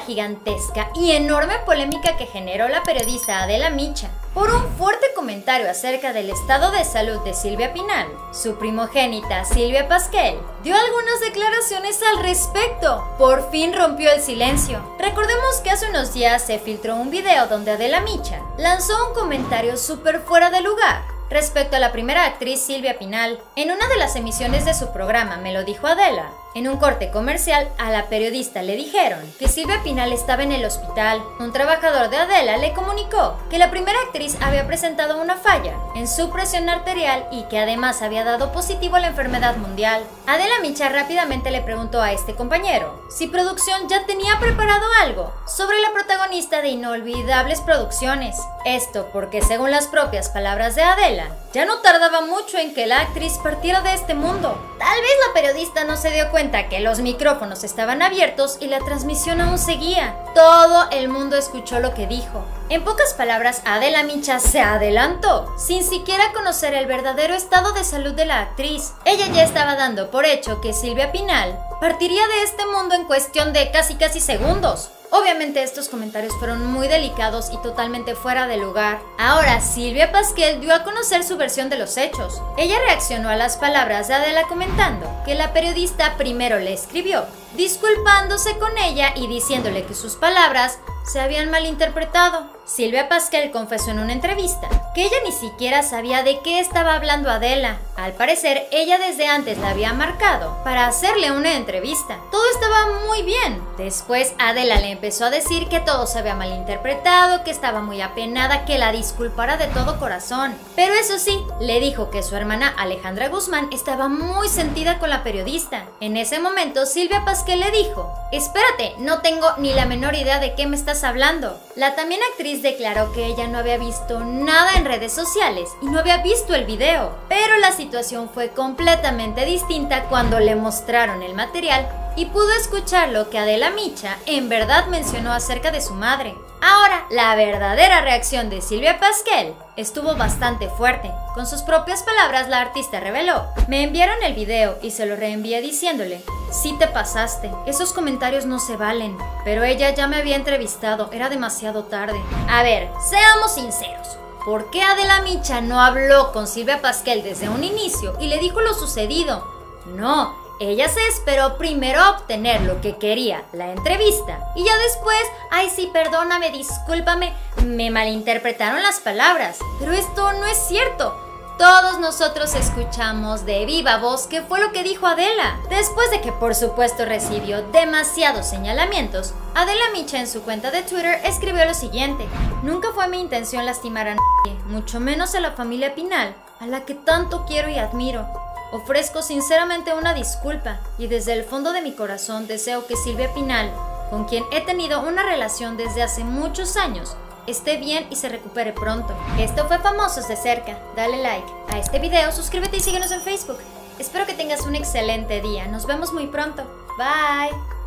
gigantesca y enorme polémica que generó la periodista Adela Micha por un fuerte comentario acerca del estado de salud de Silvia Pinal. Su primogénita, Silvia Pasquel, dio algunas declaraciones al respecto. Por fin rompió el silencio. Recordemos que hace unos días se filtró un video donde Adela Micha lanzó un comentario súper fuera de lugar respecto a la primera actriz Silvia Pinal. En una de las emisiones de su programa Me lo dijo Adela, en un corte comercial, a la periodista le dijeron que Silvia Pinal estaba en el hospital. Un trabajador de Adela le comunicó que la primera actriz había presentado una falla en su presión arterial y que además había dado positivo a la enfermedad mundial. Adela Micha rápidamente le preguntó a este compañero si producción ya tenía preparado algo sobre la protagonista de Inolvidables Producciones. Esto porque, según las propias palabras de Adela, ya no tardaba mucho en que la actriz partiera de este mundo. Tal vez la periodista no se dio cuenta que los micrófonos estaban abiertos y la transmisión aún seguía. Todo el mundo escuchó lo que dijo. En pocas palabras, Adela Micha se adelantó, sin siquiera conocer el verdadero estado de salud de la actriz. Ella ya estaba dando por hecho que Silvia Pinal partiría de este mundo en cuestión de casi segundos. Obviamente estos comentarios fueron muy delicados y totalmente fuera de lugar. Ahora Silvia Pasquel dio a conocer su versión de los hechos. Ella reaccionó a las palabras de Adela comentando que la periodista primero le escribió, disculpándose con ella y diciéndole que sus palabras se habían malinterpretado. Silvia Pasquel confesó en una entrevista que ella ni siquiera sabía de qué estaba hablando Adela. Al parecer, ella desde antes la había marcado para hacerle una entrevista. Todo estaba muy bien. Después, Adela le empezó a decir que todo se había malinterpretado, que estaba muy apenada, que la disculpara de todo corazón. Pero eso sí, le dijo que su hermana Alejandra Guzmán estaba muy sentida con la periodista. En ese momento, Silvia Pasquel le dijo, espérate, no tengo ni la menor idea de qué me estás hablando. La también actriz declaró que ella no había visto nada en redes sociales y no había visto el video, pero la situación fue completamente distinta cuando le mostraron el material y pudo escuchar lo que Adela Micha en verdad mencionó acerca de su madre. Ahora, la verdadera reacción de Silvia Pasquel estuvo bastante fuerte. Con sus propias palabras, la artista reveló: me enviaron el video y se lo reenvié diciéndole, sí te pasaste, esos comentarios no se valen, pero ella ya me había entrevistado, era demasiado tarde. A ver, seamos sinceros. ¿Por qué Adela Micha no habló con Silvia Pasquel desde un inicio y le dijo lo sucedido? No, ella se esperó primero a obtener lo que quería, la entrevista, y ya después, ay sí, perdóname, discúlpame, me malinterpretaron las palabras. Pero esto no es cierto. Todos nosotros escuchamos de viva voz qué fue lo que dijo Adela. Después de que por supuesto recibió demasiados señalamientos, Adela Micha en su cuenta de Twitter escribió lo siguiente: nunca fue mi intención lastimar a nadie, mucho menos a la familia Pinal, a la que tanto quiero y admiro. Ofrezco sinceramente una disculpa y desde el fondo de mi corazón deseo que Silvia Pinal, con quien he tenido una relación desde hace muchos años, esté bien y se recupere pronto. Esto fue Famosos de Cerca. Dale like a este video, suscríbete y síguenos en Facebook. Espero que tengas un excelente día. Nos vemos muy pronto. Bye.